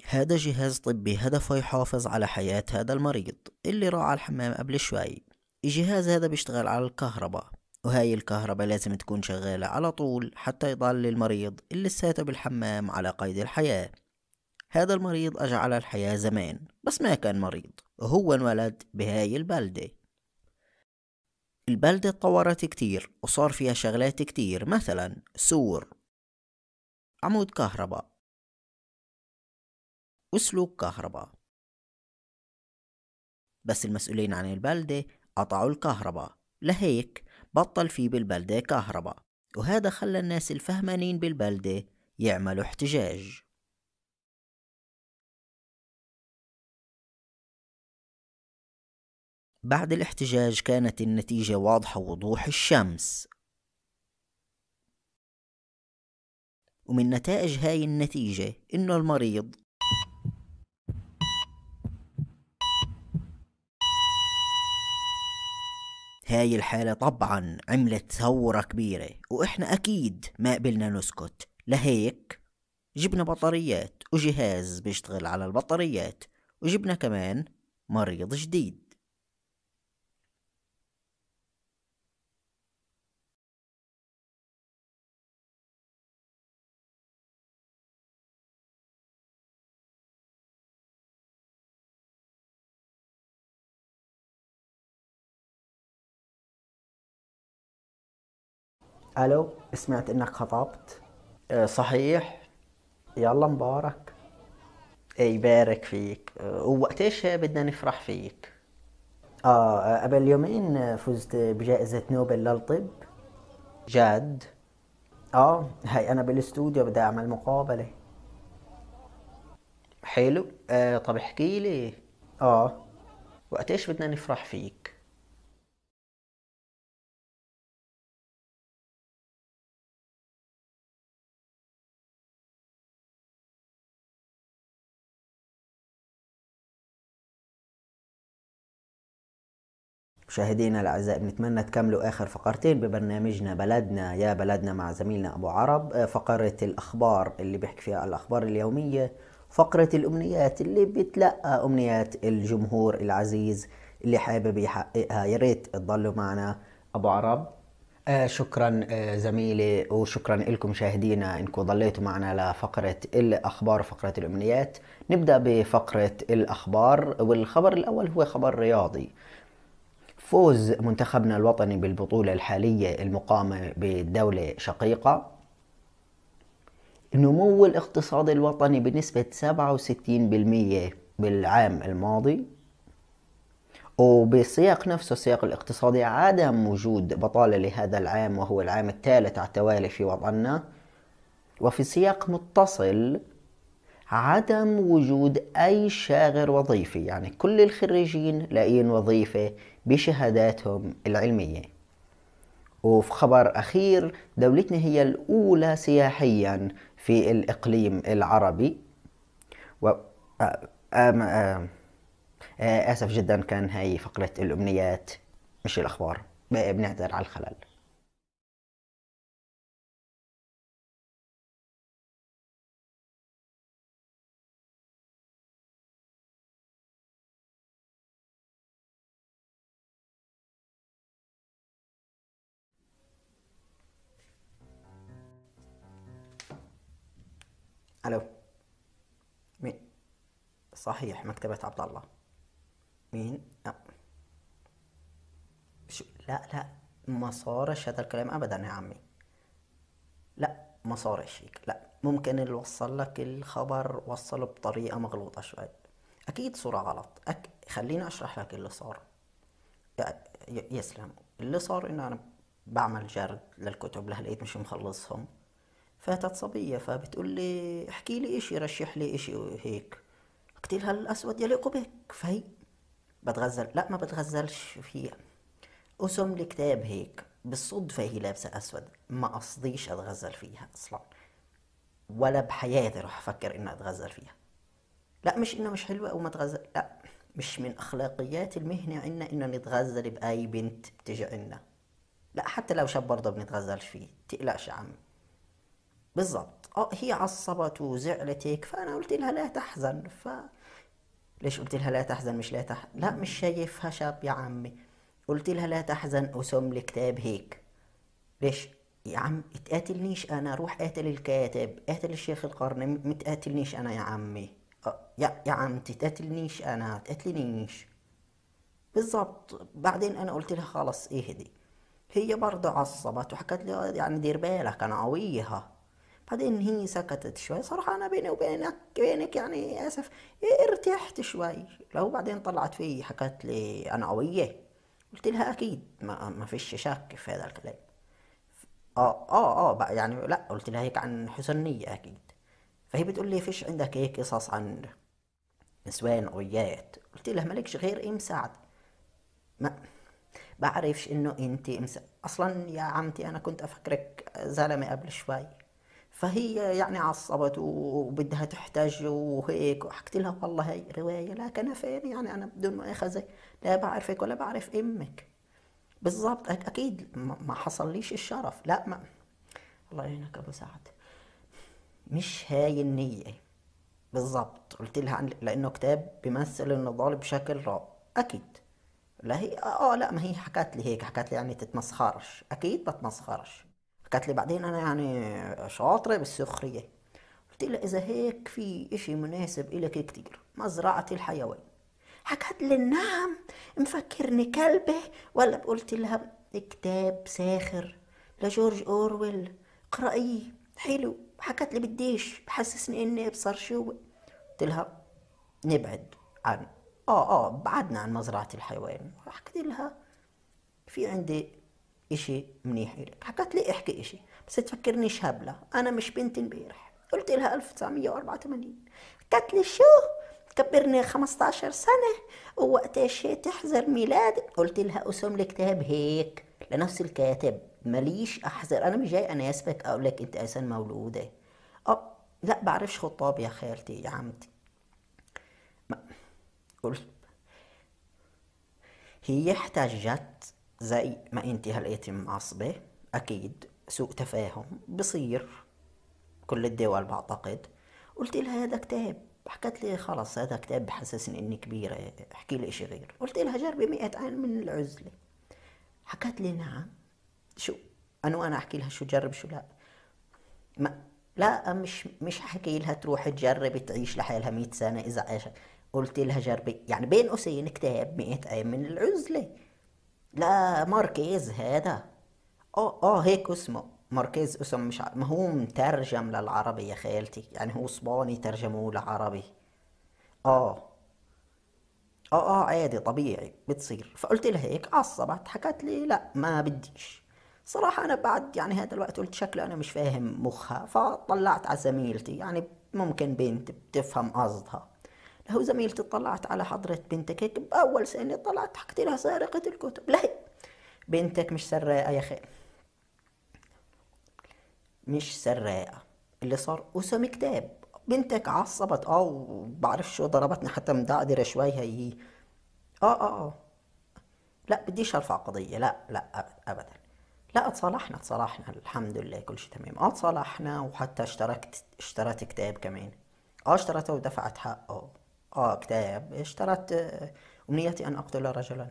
هذا جهاز طبي هدفه يحافظ على حياة هذا المريض اللي راح على الحمام قبل شوي. الجهاز هذا بيشتغل على الكهرباء، وهاي الكهرباء لازم تكون شغالة على طول حتى يضل المريض اللي لساته بالحمام على قيد الحياة. هذا المريض أجى على الحياة زمان بس ما كان مريض، وهو انولد بهاي البلدة. البلدة اتطورت كتير وصار فيها شغلات كتير، مثلا سور، عمود كهرباء، وسلوك كهرباء. بس المسؤولين عن البلدة قطعوا الكهرباء، لهيك بطل في بالبلدة كهرباء، وهذا خلى الناس الفهمانين بالبلدة يعملوا احتجاج. بعد الاحتجاج كانت النتيجة واضحة وضوح الشمس، ومن نتائج هاي النتيجة إنه المريض هاي الحالة طبعا عملت ثورة كبيرة، وإحنا أكيد ما قبلنا نسكت، لهيك جبنا بطاريات وجهاز بيشتغل على البطاريات، وجبنا كمان مريض جديد. الو، سمعت انك خطبت. صحيح. يلا مبارك. يبارك فيك. ووقتيش بدنا نفرح فيك؟ قبل يومين فزت بجائزة نوبل للطب. جد؟ هاي انا بالاستوديو بدي اعمل مقابلة. حلو. طب احكي لي، اه وقتيش بدنا نفرح فيك؟ مشاهدينا الاعزاء، بنتمنى تكملوا اخر فقرتين ببرنامجنا بلدنا يا بلدنا مع زميلنا ابو عرب. فقرة الاخبار اللي بيحكي فيها الاخبار اليومية، فقرة الامنيات اللي بتلقى امنيات الجمهور العزيز اللي حابب يحققها. يا ريت تضلوا معنا. ابو عرب. شكرا زميلي، وشكرا لكم مشاهدينا انكم ضليتوا معنا لفقرة الأخبار وفقرة الأمنيات. نبدأ بفقرة الأخبار، والخبر الأول هو خبر رياضي. فوز منتخبنا الوطني بالبطولة الحالية المقامة بدولة شقيقة. النمو الاقتصادي الوطني بنسبة 67% بالعام الماضي. وبسياق نفسه السياق الاقتصادي، عدم وجود بطالة لهذا العام وهو العام الثالث على التوالي في وطننا. وفي سياق متصل، عدم وجود أي شاغر وظيفي، يعني كل الخريجين لاقيين وظيفة بشهاداتهم العلمية. وفي خبر أخير، دولتنا هي الأولى سياحيا في الإقليم العربي. و... آه... آم... آه... آسف جدا، كان هاي فقرة الأمنيات مش الأخبار. بنعتذر على الخلل. الو. مين؟ صحيح، مكتبة عبد الله. مين؟ شو؟ لا لا، ما صارش هذا الكلام ابدا يا عمي. لا، ما صارش هيك. لا، ممكن اللي وصل لك الخبر وصله بطريقة مغلوطة شوي. اكيد صورة غلط. خليني اشرح لك اللي صار. يسلم. اللي صار انه انا بعمل جرد للكتب لهلقيت مش مخلصهم. فاتت صبية فبتقول لي احكي لي اشي، رشح لي اشي هيك. قلت لها الاسود يليق بك. فهي بتغزل. لا، ما بتغزلش فيها. قسم لي كتاب هيك بالصدفة هي لابسة أسود، ما قصديش أتغزل فيها أصلا، ولا بحياتي راح أفكر إني أتغزل فيها. لا، مش إنه مش حلوة أو ما أتغزل، لا، مش من أخلاقيات المهنة عنا إنه نتغزل بأي بنت بتجي عنا. لا، حتى لو شاب برضه بنتغزلش فيه، تقلقش يا عم. بالضبط. هي عصبت وزعلت هيك، فانا قلت لها لا تحزن. ليش قلت لها لا تحزن مش لا لا مش شايفها شاب يا عمي. قلت لها لا تحزن أسم لي كتاب هيك. ليش يا عم تقاتلنيش انا، روح قاتل الكاتب، قاتل الشيخ القرني، متقاتلنيش انا يا عمي. يا عم تقاتلنيش انا، تقاتلنيش. بالضبط. بعدين انا قلت لها خلص اهدي. هي برضه عصبت وحكت لي يعني دير بالك انا قويها. بعدين هي سكتت شوي. صراحة أنا بيني وبينك يعني آسف، ارتحت شوي. لو بعدين طلعت فيه حكت لي أنا قوية، قلت لها أكيد ما فيش شك في هذا الكلام. بقى يعني لا، قلت لها هيك عن حسن نية أكيد. فهي بتقول لي فيش عندك هيك قصص عن نسوان قويات؟ قلت لها مالكش غير إيه مساعد. ما بعرفش انه انت اصلا يا عمتي انا كنت افكرك زلمة قبل شوي. فهي يعني عصبت وبدها تحتج وهيك، وحكت لها والله هي رواية لا كنفين، يعني انا بدون مؤاخذة لا بعرفك ولا بعرف امك. بالضبط. اكيد ما حصليش الشرف، لا ما. الله يعينك ابو سعد. مش هاي النية. بالضبط. قلت لها لانه كتاب بيمثل النضال بشكل رائع اكيد. لا هي لا ما هي حكت لي هيك، حكت لي يعني تتمسخرش، اكيد بتمسخرش. حكت لي بعدين انا يعني شاطرة بالسخرية. قلت لها اذا هيك في اشي مناسب الك كتير، مزرعة الحيوان. حكت لي نعم، مفكرني كلبة ولا؟ قلت لها كتاب ساخر لجورج اورويل، اقرأيه حلو. حكت لي بديش، بحسسني اني ابصر شو. قلت لها نبعد عن بعدنا عن مزرعة الحيوان. حكيت لها في عندي اشي منيح إلك. حكت لي احكي اشي بس تفكرنيش هبلة، انا مش بنت امبارح. قلت لها 1984. حكت لي شو كبرني 15 سنة ووقتاش تحذر ميلادي؟ قلت لها اسم الكتاب هيك لنفس الكاتب، ماليش احذر، انا مش جاي اناسبك اقول لك انت اسن مولودة. لا بعرفش خطاب يا خالتي يا عمتي. ما قلت هي احتجت زي ما انتي هلقيتي معصبة. اكيد سوء تفاهم بصير، كل الدول بعتقد. قلت لها هذا كتاب. حكت لي خلص هذا كتاب بحسسني اني كبيرة، احكي لي اشي غير. قلت لها جربي 100 عين من العزلة. حكت لي نعم. شو انا وانا احكي لها شو جرب شو لا؟ ما لا مش حكي لها تروح تجرب تعيش لحالها 100 سنة اذا عايشة. قلت لها جربي يعني بين قوسين كتاب 100 عين من العزلة. لا ماركيز هذا. هيك اسمه ماركيز. اسم مش ما هو مترجم للعربي يا خالتي، يعني هو اسباني ترجموه لعربي. اه عادي طبيعي بتصير. فقلت لها هيك، عصبت حكت لي لا ما بديش. صراحة أنا بعد يعني هذا الوقت قلت شكله أنا مش فاهم مخها، فطلعت على زميلتي، يعني ممكن بنت بتفهم قصدها. لو زميلتي طلعت على حضرة بنتك هيك بأول سنة، طلعت حكيت لها سارقة الكتب. لا بنتك مش سراقة يا خال، مش سراقة. اللي صار قسم كتاب. بنتك عصبت وبعرف شو ضربتني حتى مدعدرة شوي هي. اه لا بديش ارفع قضية، لا لا ابدا. لا تصالحنا الحمد لله كل شيء تمام. تصالحنا وحتى اشتريت كتاب كمان. اشتريته ودفعت حقه. كتاب اشتريت. امنيتي ان اقتل رجلا.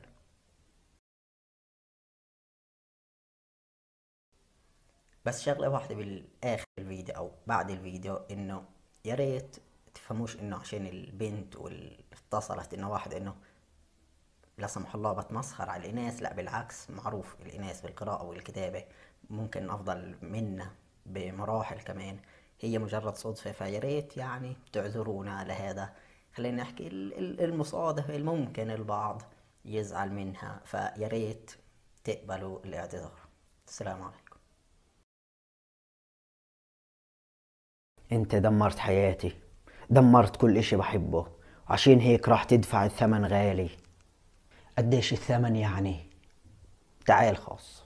بس شغلة واحدة بالآخر الفيديو أو بعد الفيديو، إنه يا ريت تفهموش إنه عشان البنت اتصلت إنه واحد إنه لا سمح الله بتمسخر على الإناث. لا بالعكس، معروف الإناث بالقراءة والكتابة ممكن أفضل منا بمراحل كمان. هي مجرد صدفة، فيا ريت يعني تعذرونا على هذا. خلينا نحكي المصادفة الممكن البعض يزعل منها، فيا ريت تقبلوا الاعتذار. السلام عليكم. انت دمرت حياتي، دمرت كل اشي بحبه، وعشان هيك راح تدفع الثمن غالي. قديش الثمن يعني؟ تعال خاص.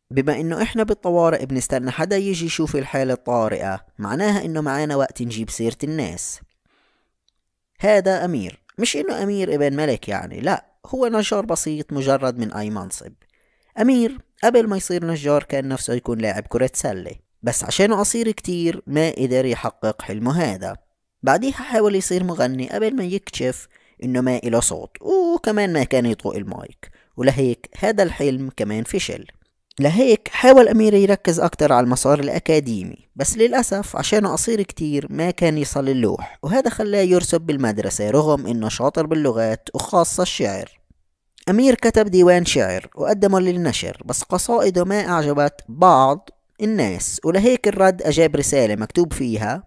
بما انه احنا بالطوارئ بنستنى حدا يجي يشوف الحالة الطارئة، معناها انه معانا وقت نجيب سيرة الناس. هذا امير، مش انه امير ابن ملك يعني، لا، هو نجار بسيط مجرد من اي منصب. امير قبل ما يصير نجار كان نفسه يكون لاعب كرة سلة، بس عشانه قصير كتير ما قدر يحقق حلمه هذا. بعديها حاول يصير مغني قبل ما يكتشف انه ما إله صوت، وكمان ما كان يطوق المايك، ولهيك هذا الحلم كمان فشل. لهيك حاول أمير يركز أكتر على المسار الأكاديمي، بس للأسف عشانه قصير كتير ما كان يصل اللوح، وهذا خلاه يرسب بالمدرسة رغم إنه شاطر باللغات وخاصة الشعر. أمير كتب ديوان شعر وقدمه للنشر، بس قصائده ما أعجبت بعض الناس، ولهيك الرد أجاب رسالة مكتوب فيها: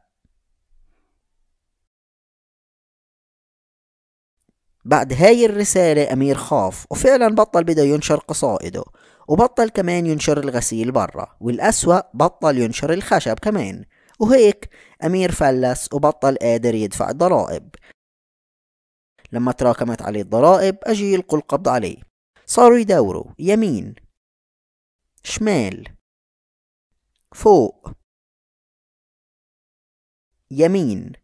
بعد هاي الرسالة أمير خاف، وفعلا بده ينشر قصائده، وبطل كمان ينشر الغسيل برا، والأسوأ بطل ينشر الخشب كمان. وهيك أمير فلس وبطل قادر يدفع الضرائب. لما تراكمت عليه الضرائب أجي يلقوا القبض عليه، صاروا يدوروا يمين شمال فوق يمين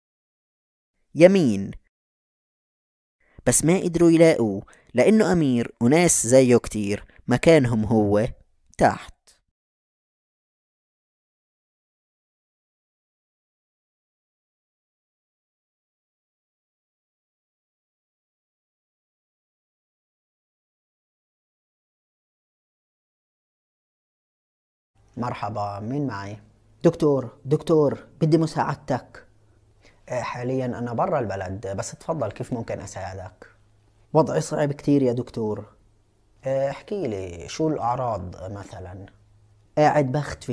يمين، بس ما قدروا يلاقوه، لأنه أمير وناس زيه كتير مكانهم هو تحت. مرحبا، مين معي؟ دكتور بدي مساعدتك. حاليا أنا برا البلد، بس تفضل، كيف ممكن أساعدك؟ وضعي صعب كتير يا دكتور. احكي لي شو الأعراض مثلا؟ قاعد بختفي.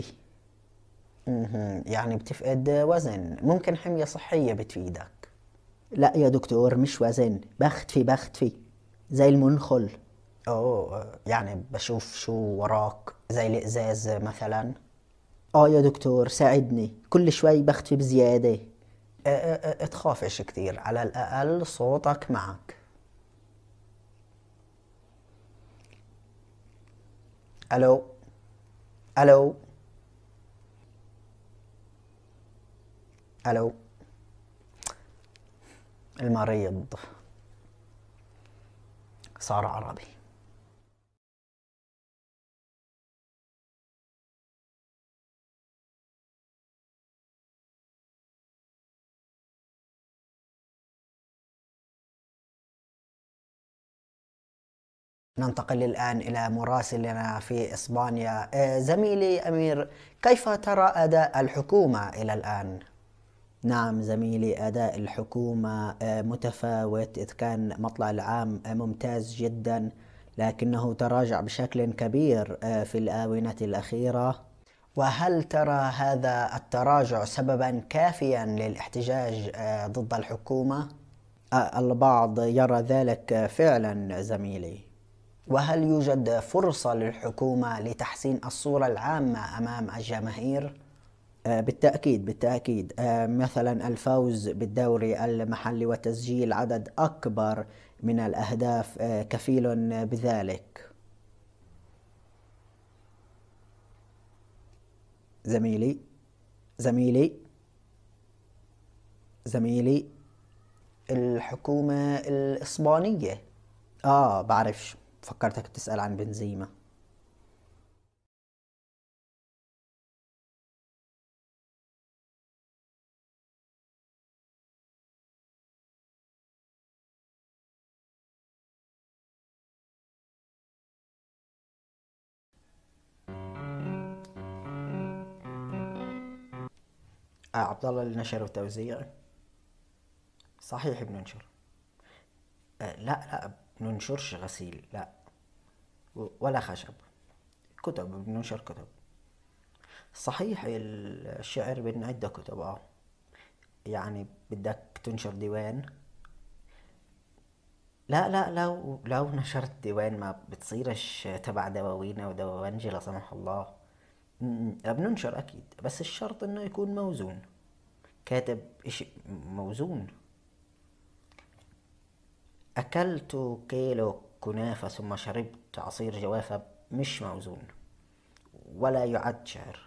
يعني بتفقد وزن، ممكن حمية صحية بتفيدك. لا يا دكتور، مش وزن، بختفي زي المنخل. أوه، يعني بشوف شو وراك زي الإزاز مثلا. اه يا دكتور ساعدني، كل شوي بختفي بزيادة. تخافش كتير، على الأقل صوتك معك. ألو ألو ألو. المريض صار عربي. ننتقل الآن إلى مراسلنا في إسبانيا. زميلي أمير، كيف ترى أداء الحكومة إلى الآن؟ نعم زميلي، أداء الحكومة متفاوت، إذ كان مطلع العام ممتاز جدا، لكنه تراجع بشكل كبير في الآونة الأخيرة. وهل ترى هذا التراجع سببا كافيا للاحتجاج ضد الحكومة؟ البعض يرى ذلك فعلا زميلي. وهل يوجد فرصة للحكومة لتحسين الصورة العامة أمام الجماهير؟ بالتأكيد، مثلا الفوز بالدوري المحلي وتسجيل عدد أكبر من الأهداف كفيل بذلك. زميلي زميلي زميلي. الحكومة الإسبانية. بعرفش، فكرتك بتسأل عن بنزيما. عبد الله النشر والتوزيع. صحيح بننشر. لا بننشرش غسيل، لا، ولا خشب، كتب، بننشر كتب. صحيح الشعر بنعد كتب. يعني بدك تنشر ديوان؟ لا، لو نشرت ديوان ما بتصيرش تبع دواوين او دواوينجي لا سمح الله. بننشر اكيد، بس الشرط انه يكون موزون، كاتب اشي موزون. اكلت كيلو كنافة ثم شربت عصير جوافة، مش موزون. ولا يعد شعر.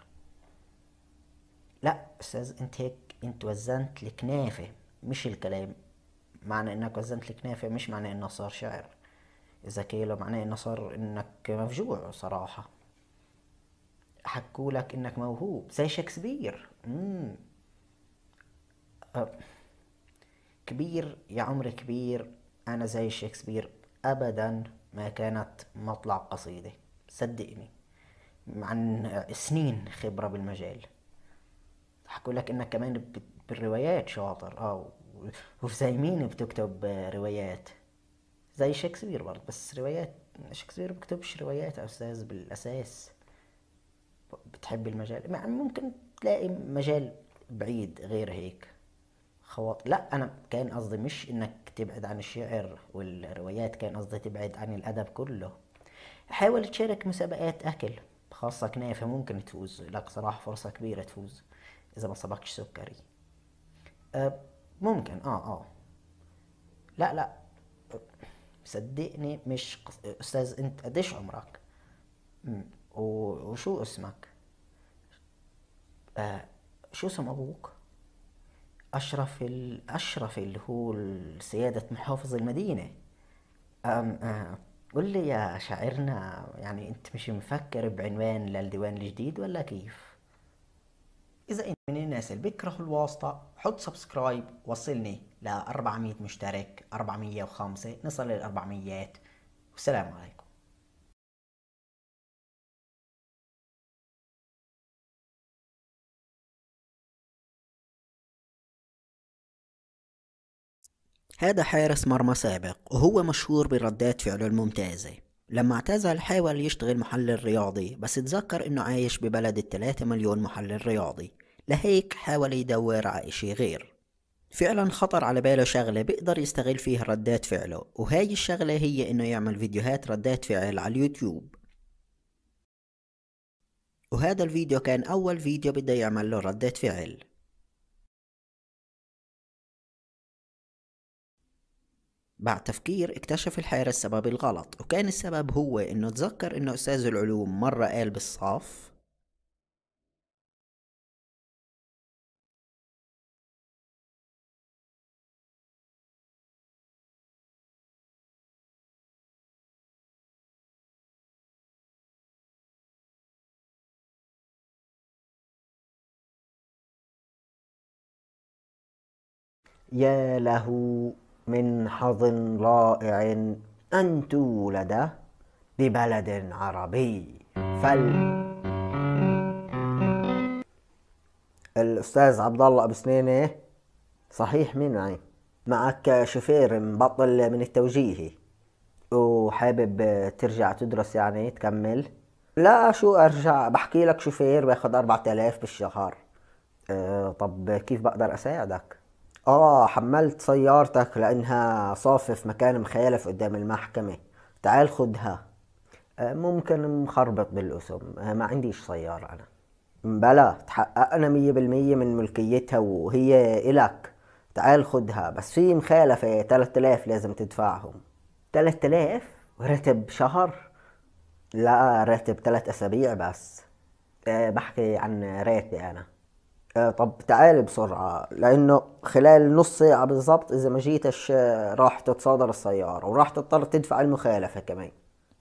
لا أستاذ، أنت هيك أنت وزنت الكنافة مش الكلام. معنى إنك وزنت الكنافة مش معنى إنه صار شعر. إذا كيلو معناه إنه صار إنك مفجوع صراحة. حكولك إنك موهوب زي شكسبير. أه، كبير يا عمري كبير. أنا زي شكسبير أبدا ما كانت مطلع قصيدة، صدقني، عن سنين خبرة بالمجال. حكوا لك انك كمان بالروايات شاطر. وفي زي مين بتكتب روايات؟ زي شكسبير برضه، بس روايات. شكسبير بكتبش روايات يا استاذ بالاساس. بتحب المجال، ممكن تلاقي مجال بعيد غير هيك. لا، انا كان قصدي مش انك تبعد عن الشعر والروايات، كان قصدي تبعد عن الادب كله. حاول تشارك مسابقات اكل، خاصة كنافة، ممكن تفوز لك صراحة، فرصة كبيرة تفوز اذا ما صبكش سكري. أه ممكن. لا لا، صدقني مش استاذ. انت قديش عمرك؟ وشو اسمك؟ أه شو اسم ابوك؟ اشرف اللي هو سيادة محافظ المدينة. قل لي يا شاعرنا، يعني انت مش مفكر بعنوان للديوان الجديد ولا كيف؟ إذا أنت من الناس اللي بيكرهوا الواسطة، حط سبسكرايب، وصلني ل 400 مشترك، 405 نصل لل 400. والسلام عليكم. هذا حارس مرمى سابق، وهو مشهور بردات فعله الممتازة. لما اعتزل حاول يشتغل محلل رياضي، بس تذكر انه عايش ببلد الثلاثة مليون محلل رياضي، لهيك حاول يدور على اشي غير. فعلا خطر على باله شغلة بيقدر يستغل فيها ردات فعله، وهاي الشغلة هي انه يعمل فيديوهات ردات فعل على اليوتيوب. وهذا الفيديو كان اول فيديو بده يعمل له ردة فعل. بعد تفكير اكتشف الحارس سبب الغلط، وكان السبب هو انه تذكر انه استاذ العلوم مرة قال بالصف: يا له من حظ رائع أن تولد ببلد عربي. الأستاذ عبد الله أبو سنينة، صحيح مين معي؟ معك شوفير مبطل من التوجيهي وحابب ترجع تدرس، يعني تكمل؟ لا، شو أرجع بحكي لك، شوفير باخد 4000 بالشهر. طب كيف بقدر أساعدك؟ حملت سيارتك لأنها صافة في مكان مخالف قدام المحكمة، تعال خدها. ممكن مخربط بالقسم، ما عنديش سيارة أنا. بلا، تحققنا 100% من ملكيتها وهي إلك. تعال خدها، بس في مخالفة 3000 لازم تدفعهم. 3000 راتب شهر؟ لا، راتب 3 أسابيع بس. بحكي عن راتبي أنا. طب تعال بسرعة، لأنه خلال نص ساعة بالضبط إذا ما جيتش راح تتصادر السيارة وراح تضطر تدفع المخالفة كمان.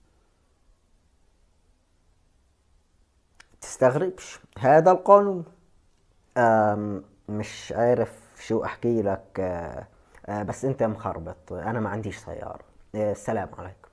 تستغربش، هذا القانون. مش عارف شو أحكي لك. بس أنت مخربط، أنا ما عنديش سيارة. السلام عليكم.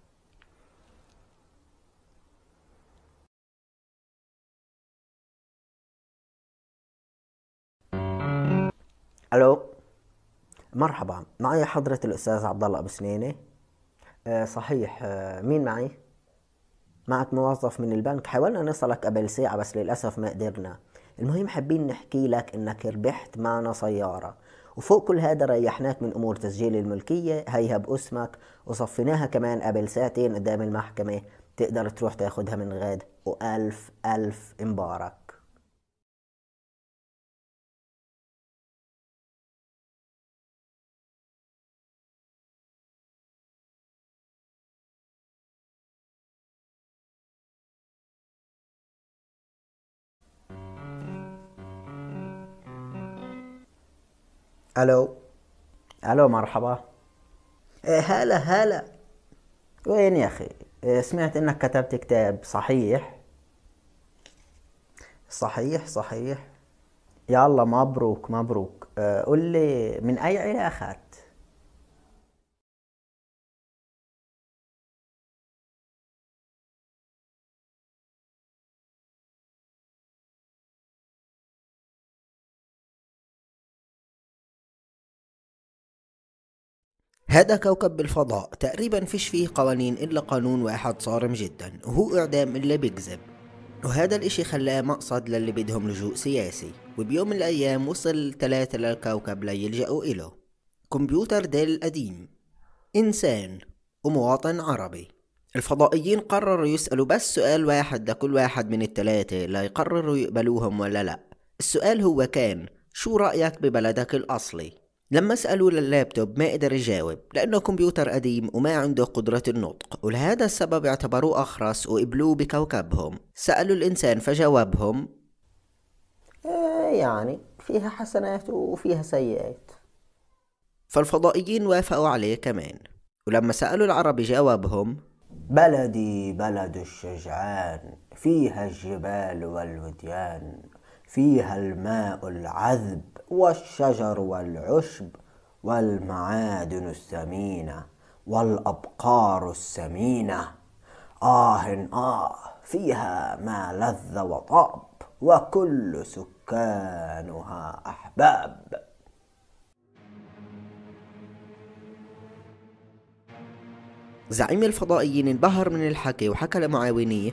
ألو، مرحبا، معي حضرة الأستاذ عبد الله أبو سنينة. صحيح. مين معي؟ معك موظف من البنك، حاولنا نصلك قبل ساعة بس للأسف ما قدرنا. المهم حابين نحكي لك إنك ربحت معنا سيارة، وفوق كل هذا ريحناك من أمور تسجيل الملكية، هيها باسمك، وصفيناها كمان قبل ساعتين قدام المحكمة. تقدر تروح تاخدها من غاد، وألف ألف مبارك. الو. الو مرحبا. هلا هلا. وين يا اخي؟ سمعت انك كتبت كتاب، صحيح؟ صحيح صحيح. يلا مبروك مبروك. قل لي من اي عيلة اخذت؟ هذا كوكب بالفضاء تقريبا فيش فيه قوانين إلا قانون واحد صارم جدا، وهو إعدام اللي بيكذب. وهذا الإشي خلاه مقصد للي بدهم لجوء سياسي. وبيوم من الأيام وصل 3 للكوكب ليلجأوا إله: كمبيوتر ديل القديم، إنسان، ومواطن عربي. الفضائيين قرروا يسألوا بس سؤال واحد لكل واحد من الثلاثة ليقرروا يقبلوهم ولا لا. السؤال هو كان: شو رأيك ببلدك الأصلي؟ لما سألوا لللابتوب ما قدر يجاوب لأنه كمبيوتر قديم وما عنده قدرة النطق، ولهذا السبب اعتبروه أخرس وقبلوه بكوكبهم. سألوا الإنسان فجاوبهم. يعني فيها حسنات وفيها سيئات. فالفضائيين وافقوا عليه كمان. ولما سألوا العربي جاوبهم. بلدي بلد الشجعان، فيها الجبال والوديان، فيها الماء العذب والشجر والعشب والمعادن الثمينة والأبقار السمينة. فيها ما لذ وطاب، وكل سكانها أحباب. زعيم الفضائيين انبهر من الحكي وحكى لمعاونيه.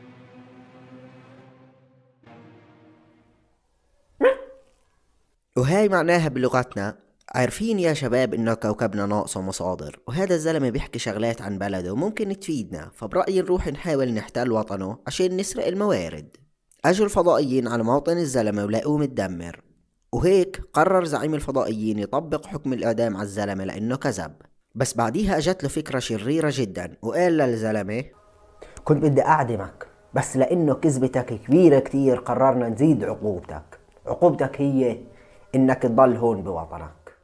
وهاي معناها بلغتنا: عارفين يا شباب انه كوكبنا ناقصه مصادر، وهذا الزلمة بيحكي شغلات عن بلده وممكن تفيدنا، فبرأيي نروح نحاول نحتل وطنه عشان نسرق الموارد. اجوا الفضائيين على موطن الزلمة ولقوه متدمر، وهيك قرر زعيم الفضائيين يطبق حكم الإعدام على الزلمة لأنه كذب. بس بعديها أجت له فكرة شريرة جدا، وقال للزلمة: كنت بدي أعدمك، بس لأنه كذبتك كبيرة كتير قررنا نزيد عقوبتك. عقوبتك هي إنك تضل هون بوطنك.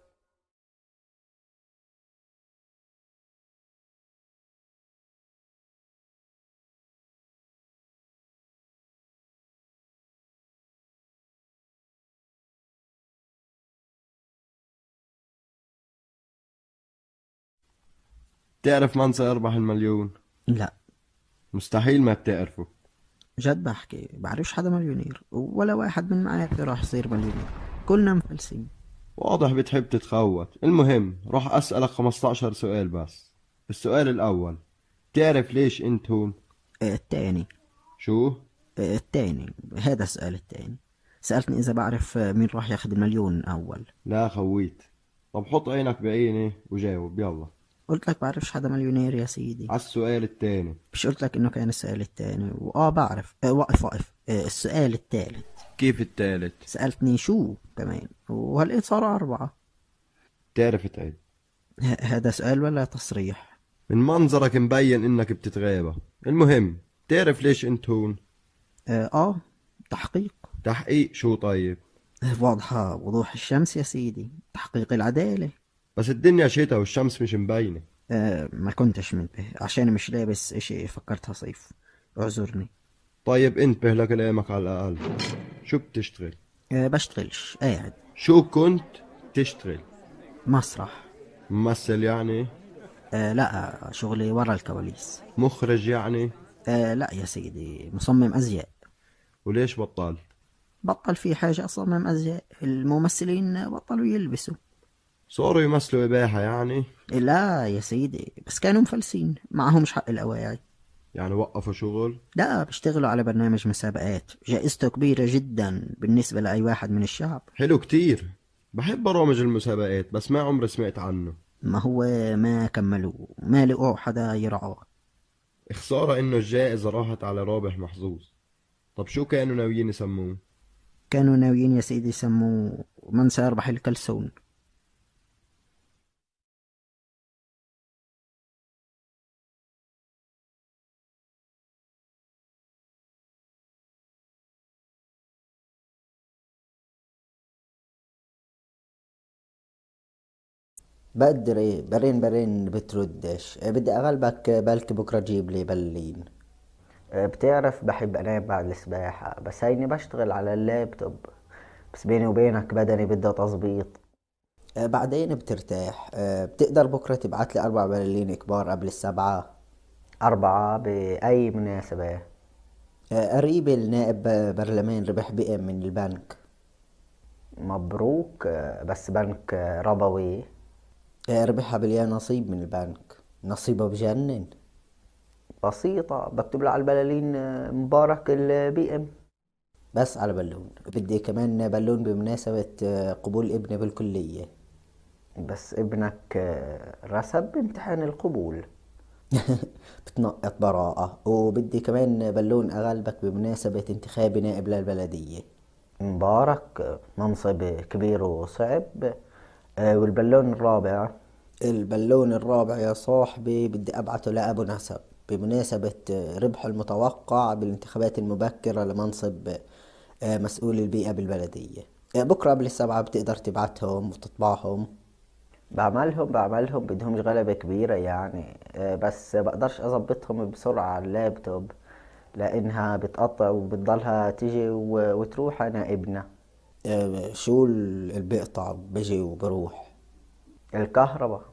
تعرف من سيربح المليون؟ لا، مستحيل ما بتعرفه. جد بحكي بعرفش حدا مليونير، ولا واحد من معارفي راح يصير مليونير، كلنا مفلسين. واضح بتحب تتخوت. المهم راح أسألك 15 سؤال بس. السؤال الأول: تعرف ليش انت هون؟ التاني. شو؟ التاني، هذا السؤال التاني. سألتني إذا بعرف مين راح ياخد المليون الأول. لا خويت. طب حط عينك بعيني وجاوب يلا. قلت لك بعرفش حدا مليونير يا سيدي. على السؤال التاني. مش قلت لك إنه كان السؤال التاني بعرف. وقف. السؤال التالت. كيف التالت؟ سألتني شو كمان، وهلقيت صاروا 4. تعرف تعد؟ هذا سؤال ولا تصريح؟ من منظرك مبين انك بتتغابى. المهم تعرف ليش انت هون؟ تحقيق. تحقيق شو طيب؟ واضحة وضوح الشمس يا سيدي، تحقيق العدالة. بس الدنيا شتا والشمس مش مبينة. ما كنتش منتبه عشان مش لابس اشي، فكرتها صيف. اعذرني. طيب انتبه لكلامك على الأقل. شو بتشتغل؟ بشتغلش، قاعد. شو كنت تشتغل؟ مسرح. ممثل يعني؟ لا، شغلي ورا الكواليس. مخرج يعني؟ لا يا سيدي، مصمم أزياء. وليش بطلت؟ بطل في حاجة أصمم أزياء، الممثلين بطلوا يلبسوا. صاروا يمثلوا إباحة يعني؟ لا يا سيدي، بس كانوا مفلسين معهمش حق الأواعي. يعني وقفوا شغل؟ لا، بيشتغلوا على برنامج مسابقات جائزته كبيرة جدا بالنسبة لأي واحد من الشعب. حلو كتير. بحب برامج المسابقات بس ما عمري سمعت عنه. ما هو ما كملوا، ما لقوا حدا يرعاه. خسارة إنه الجائزة راحت على رابح محظوظ. طب شو كانوا ناويين يسموه؟ كانوا ناويين يا سيدي يسموه من سيربح الكلسون. بدري برين بتردش. بدي اغلبك، بلكي بكرة جيب لي بلين. بتعرف بحب انام بعد السباحة، بس هيني بشتغل على اللابتوب، بس بيني وبينك بدني بده تظبيط. بعدين بترتاح. بتقدر بكرة تبعت لي 4 بلالين كبار قبل السبعة؟ 4 بأي مناسبة؟ قريب النائب برلمان ربح بقم من البنك. مبروك. بس بنك ربوي؟ ربحها باليا نصيب من البنك. نصيبه بجنن. بسيطة، بكتب له على البلالين مبارك البي ام. بس على بلون. بدي كمان بلون بمناسبة قبول ابني بالكلية. بس ابنك رسب بامتحان القبول. بتنقط براءة. وبدي كمان بلون أغلبك بمناسبة انتخاب نائب للبلدية. مبارك، منصب كبير وصعب. والبلون الرابع؟ البلون الرابع يا صاحبي بدي أبعته لأبو نسب بمناسبة ربحه المتوقع بالانتخابات المبكرة لمنصب مسؤول البيئة بالبلدية. بكرة قبل السبعة بتقدر تبعتهم وتطبعهم؟ بعملهم بدهمش غلبة كبيرة يعني. بس بقدرش أظبطهم بسرعة على اللابتوب لأنها بتقطع وبتضلها تيجي وتروح. أنا ابنها. شو اللي بيقطع بيجي وبروح؟ الكهرباء.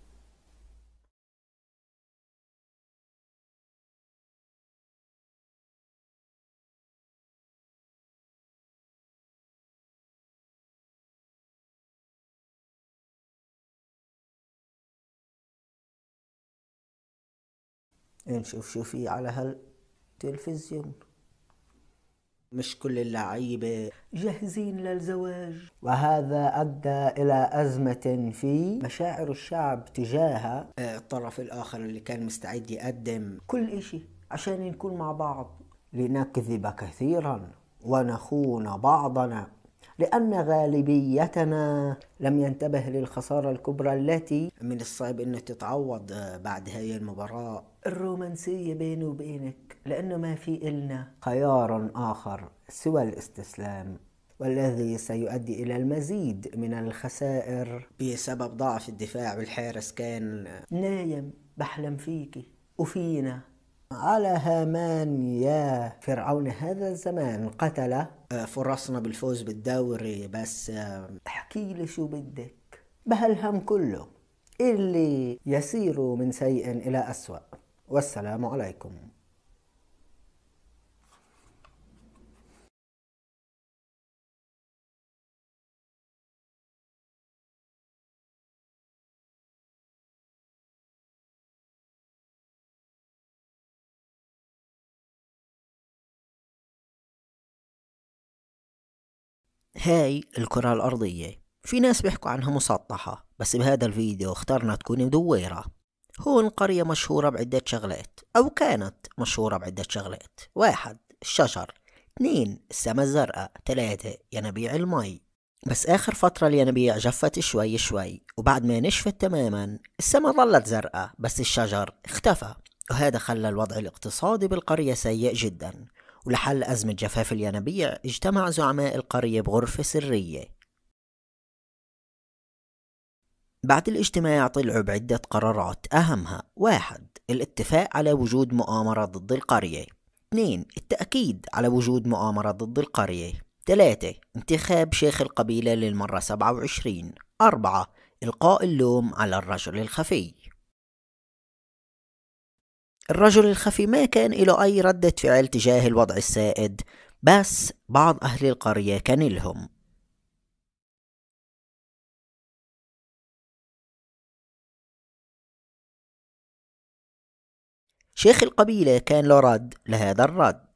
نشوف شو في على هالتلفزيون. مش كل اللعيبة جاهزين للزواج، وهذا أدى إلى أزمة في مشاعر الشعب تجاه الطرف الآخر اللي كان مستعد يقدم كل إشي عشان نكون مع بعض. لنكذب كثيرا ونخون بعضنا لأن غالبيتنا لم ينتبه للخسارة الكبرى التي من الصعب أن تتعوض بعد هاي المباراة الرومانسية بيني وبينك، لأنه ما في إلنا خيار آخر سوى الاستسلام، والذي سيؤدي إلى المزيد من الخسائر بسبب ضعف الدفاع. والحارس كان نايم بحلم فيكي وفينا. على هامان يا فرعون هذا الزمان قتل فرصنا بالفوز بالدوري. بس احكي لي شو بدك بهالهم كله اللي يسير من سيء إلى أسوأ. والسلام عليكم. هاي الكرة الأرضية في ناس بيحكوا عنها مسطحة، بس بهذا الفيديو اخترنا تكون مدورة. هون قرية مشهورة بعدة شغلات، أو كانت مشهورة بعدة شغلات: 1 الشجر، 2 السما الزرقاء، 3 ينابيع المي. بس آخر فترة الينابيع جفت شوي شوي، وبعد ما نشفت تماما السما ظلت زرقاء بس الشجر اختفى. وهذا خلى الوضع الاقتصادي بالقرية سيء جدا. ولحل أزمة جفاف الينابيع اجتمع زعماء القرية بغرفة سرية. بعد الاجتماع طلعوا بعدة قرارات أهمها: 1 الاتفاق على وجود مؤامرة ضد القرية، 2 التأكيد على وجود مؤامرة ضد القرية، 3 انتخاب شيخ القبيلة للمرة 27، 4 إلقاء اللوم على الرجل الخفي. الرجل الخفي ما كان له أي ردة فعل تجاه الوضع السائد، بس بعض أهل القرية كان لهم. شيخ القبيلة كان له رد لهذا الرد.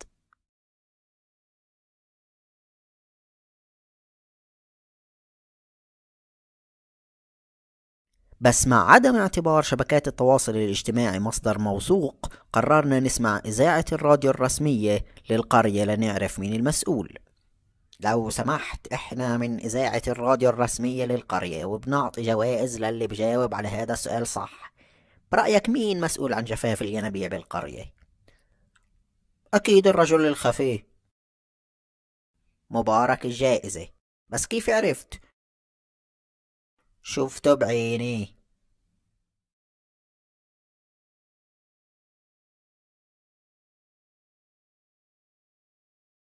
بس مع عدم اعتبار شبكات التواصل الاجتماعي مصدر موثوق، قررنا نسمع إذاعة الراديو الرسمية للقرية لنعرف مين المسؤول. لو سمحت، احنا من إذاعة الراديو الرسمية للقرية وبنعطي جوائز للي بجاوب على هذا السؤال صح. برأيك مين مسؤول عن جفاف الينابيع بالقرية؟ أكيد الرجل الخفي. مبارك الجائزة. بس كيف عرفت؟ شفته بعيني.